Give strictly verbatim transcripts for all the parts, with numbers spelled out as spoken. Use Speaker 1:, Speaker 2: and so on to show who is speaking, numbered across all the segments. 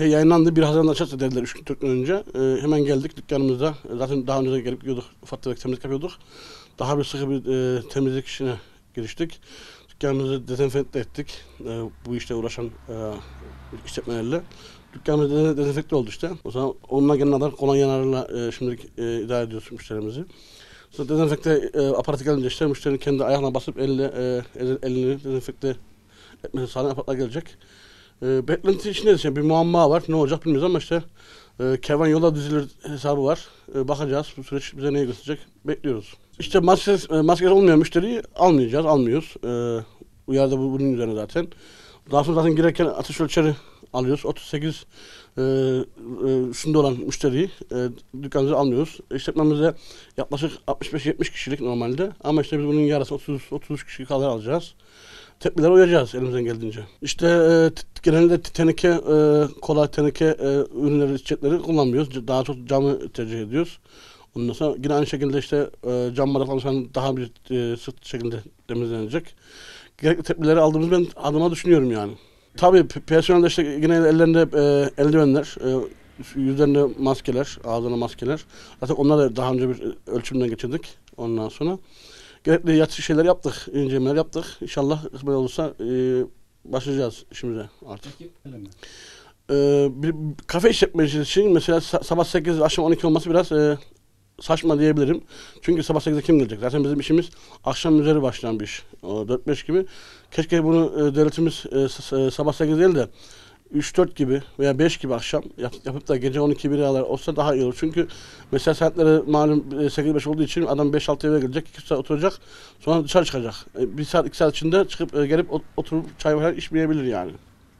Speaker 1: şey yayınlandı. bir Haziran'da açarsa dediler üç gün dört gün önce. E, hemen geldik dükkanımızda. Zaten daha önce de gelip gidiyorduk. Ufak tefek temizlik yapıyorduk. Daha bir sıkı bir e, temizlik işine giriştik. Dükkanımızı dezenfekte ettik. E, bu işte uğraşan e, işletmelerle. Dükkanımız de dezenfekte oldu işte. O zaman onunla gelen kadar kolonyalarla e, şimdilik e, idare ediyoruz müşterimizi. Sonra dezenfekte e, aparatı gelince işte müşterinin kendi ayağına basıp elle, e, elini dezenfekte etmesi sağlayan aparatlar gelecek. E, beklenti içinde işte bir muamma var. Ne olacak bilmiyoruz ama işte e, kervan yola dizilir hesabı var. E, bakacağız. Bu süreç bize neyi gösterecek? Bekliyoruz. İşte maske, maske olmayan müşteriyi almayacağız, almıyoruz. E, uyarı da bu, bunun üzerine zaten. Daha sonra zaten girerken ateş ölçeri alıyoruz. otuz sekiz e, e, üstünde olan müşteriyi e, dükkanımıza almıyoruz. İşletmemizde yaklaşık altmış beş yetmiş kişilik normalde. Ama işte biz bunun yarısı otuz otuz üç kişi kadar alacağız. Tepkilere uyacağız elimizden geldiğince. İşte e, genelde teneke, e, kola teneke e, ürünleri, içecekleri kullanmıyoruz. Daha çok camı tercih ediyoruz. Ondan sonra yine aynı şekilde işte e, cam bardaklar daha bir e, sık şekilde temizlenecek. Gerekli tepkileri aldığımızı ben adıma düşünüyorum yani. Tabii personelde işte yine ellerinde e, eldivenler, e, yüzlerinde maskeler, ağzına maskeler. Zaten onları da daha önce bir ölçümden geçirdik ondan sonra. Gerekli yatış şeyler yaptık, incelemeler yaptık. İnşallah kısmet olursa e, başlayacağız işimize artık.
Speaker 2: Peki, öyle mi?
Speaker 1: E, bir kafe işletmesi için mesela sabah sekiz, akşam on iki olması biraz e, saçma diyebilirim. Çünkü sabah sekizde kim gelecek? Zaten bizim işimiz akşam üzeri başlayan bir iş. O dört beş gibi. Keşke bunu e, devletimiz e, sabah sekiz değil de üç dört gibi veya beş gibi akşam yap, yapıp da gece on iki bire kadar olsa daha iyi olur. Çünkü mesela saatleri malum sekiz beş olduğu için adam beş altı eve gelecek, iki saat oturacak, sonra dışarı çıkacak. E, bir saat iki saat içinde çıkıp e, gelip oturup çay falan içmeyebilir yani.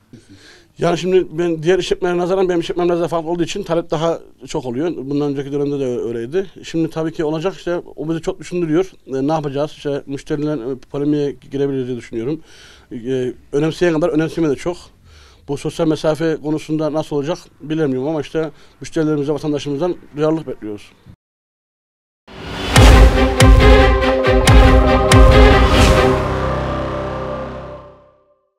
Speaker 1: Yani şimdi ben diğer işletmelere nazaran benim işletmem biraz daha farklı olduğu için talep daha çok oluyor. Bundan önceki dönemde de öyleydi. Şimdi tabii ki olacak işte o bizi çok düşündürüyor. E, ne yapacağız? İşte müşteriler e, polemiğe girebilir diye düşünüyorum. E, önemseyen kadar önemseme de çok. Bu sosyal mesafe konusunda nasıl olacak bilemiyorum ama işte müşterilerimize, vatandaşımızdan duyarlılık bekliyoruz.